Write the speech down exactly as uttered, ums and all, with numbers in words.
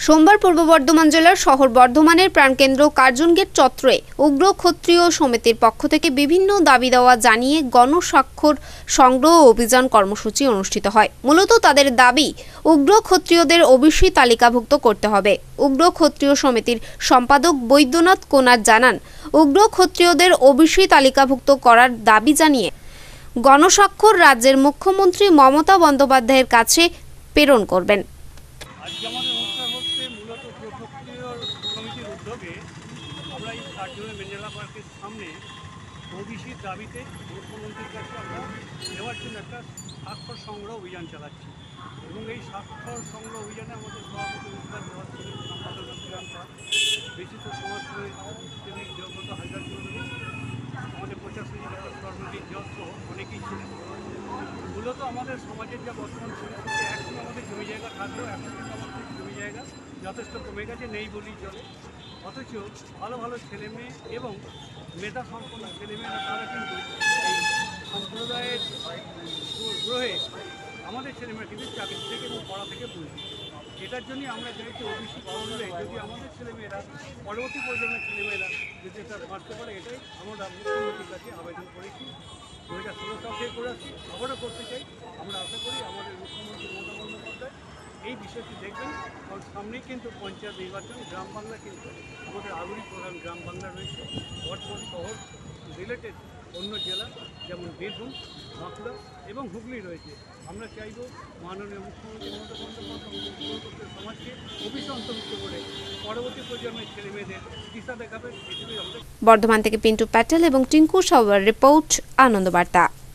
সোমবার পূর্ব বর্ধমান জেলার শহর বর্ধমানের প্রাণকেন্দ্র কার্জন গেট চত্বরে উগ্র ক্ষত্রিয় সমিতির পক্ষ থেকে বিভিন্ন দাবি দেওয়া জানিয়ে গণস্বাক্ষর সংগ্রহ অভিযান কর্মসূচি অনুষ্ঠিত হয়। মূলত তাদের দাবি উগ্র ক্ষত্রিয়দের ওবিসি তালিকাভুক্ত করতে হবে। উগ্র ক্ষত্রিয় সমিতির সম্পাদক বৈদ্যনাথ কোনার জানান, উগ্র ক্ষত্রিয়দের ওবিসি তালিকাভুক্ত করার দাবি জানিয়ে গণস্বাক্ষর রাজ্যের মুখ্যমন্ত্রী মমতা বন্দ্যোপাধ্যায়ের কাছে প্রেরণ করবেন। আমরা এই কার্জন মেন্ডেলা পার্কের সামনে ওবিসির দাবিতে মুখ্যমন্ত্রীর কাছে আমরা দেওয়ার জন্য একটা স্বাক্ষর সংগ্রহ অভিযান চালাচ্ছি এবং এই স্বাক্ষর সংগ্রহ অভিযানে আমাদের সভাপতি উদ্ধার দেওয়ার ছিলেন সম্পাদক বিশিষ্ট সমাজসেবী জগত হাজার চৌধুরী, আমাদের প্রশাসনিক কর্মী সহ অনেকেই ছিলেন। মূলত আমাদের সমাজের যা বর্তমান পরিস্থিতি, একসময় আমাদের জমি জায়গা থাকলেও এখন কিন্তু আমাদের জমি জায়গা যথেষ্ট কমে গেছে, নেই বলেই চলে। অথচ ভালো ভালো ছেলে মেয়ে এবং মেধা সম্পন্ন ছেলেমেয়েরা তারা কিন্তু এই সম্প্রদায়ের গ্রহে আমাদের ছেলেমেয়েরা কিন্তু চাকরি থেকে এবং পড়া থেকে বলছি। এটার জন্যই আমরা চাইছি ওবিসি করলে যদি আমাদের ছেলেমেয়েরা পরবর্তী প্রজন্মের ছেলেমেয়েরা যদি এটা বাঁচতে পারে, এটাই আমরা মুখ্যমন্ত্রীর কাছে আবেদন করেছি। দু হাজার ষোলো সাল থেকে করে আসছি, আবারও করতে চাই। আমরা আশা করি আমাদের মুখ্যমন্ত্রী মমতা বন্দ্যোপাধ্যায় এই বিষয়টি দেখবেন, কারণ সামনেই কিন্তু পঞ্চায়েত নির্বাচন। গ্রাম বাংলা কিন্তু আমাদের আগুরি প্রধান গ্রাম বাংলা রয়েছে। বর্ধমান শহর রিলেটেড অন্য জেলা যেমন বীরভূম, বাঁকুড়া এবং হুগলি রয়েছে। আমরা চাইব মাননীয় মুখ্যমন্ত্রী মমতা বন্দ্যোপাধ্যায় সমাজকে ওবিসি অন্তর্ভুক্ত করে পরবর্তী প্রজন্মের ছেলে মেয়েদের দিশা দেখাবে। বর্ধমান থেকে পিন্টু প্যাটেল এবং টিঙ্কু সাওয়ার রিপোর্ট, আনন্দ বার্তা।